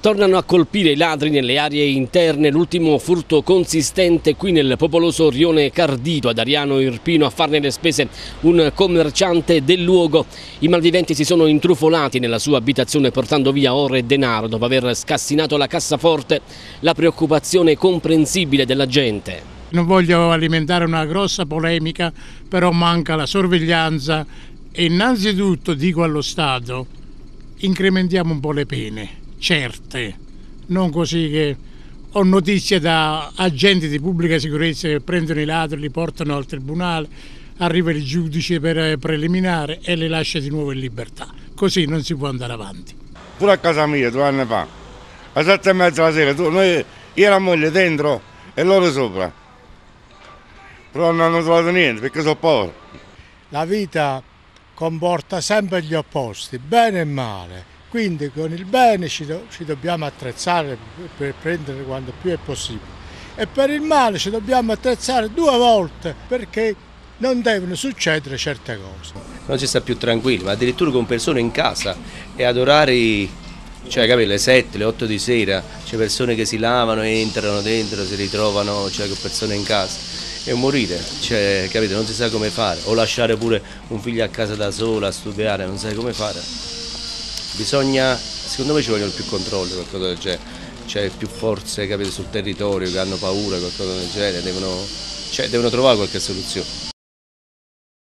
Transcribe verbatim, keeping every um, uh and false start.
Tornano a colpire i ladri nelle aree interne, l'ultimo furto consistente qui nel popoloso rione Cardito ad Ariano Irpino, a farne le spese un commerciante del luogo. I malviventi si sono intrufolati nella sua abitazione portando via oro e denaro dopo aver scassinato la cassaforte. La preoccupazione è comprensibile della gente. Non voglio alimentare una grossa polemica, però manca la sorveglianza e innanzitutto dico allo Stato: incrementiamo un po' le pene. Certe, non così che ho notizie da agenti di pubblica sicurezza che prendono i ladri, li portano al tribunale, arriva il giudice per preliminare e li lascia di nuovo in libertà. Così non si può andare avanti. Pure a casa mia due anni fa, alle sette e mezza la sera, tu, noi, io e la moglie dentro e loro sopra, però non hanno trovato niente perché sono poveri. La vita comporta sempre gli opposti, bene e male. Quindi con il bene ci, do, ci dobbiamo attrezzare per prendere quanto più è possibile e per il male ci dobbiamo attrezzare due volte perché non devono succedere certe cose. Non si sta più tranquilli, ma addirittura con persone in casa e ad orari, cioè capito, le sette, le otto di sera, c'è persone che si lavano, entrano dentro, si ritrovano, cioè con persone in casa. È un morire, cioè capito, non si sa come fare, o lasciare pure un figlio a casa da sola a studiare, non sai come fare. Bisogna, secondo me ci vogliono più controlli, qualcosa del genere, c'è più forze, capite, sul territorio che hanno paura, qualcosa del genere, devono, cioè, devono trovare qualche soluzione.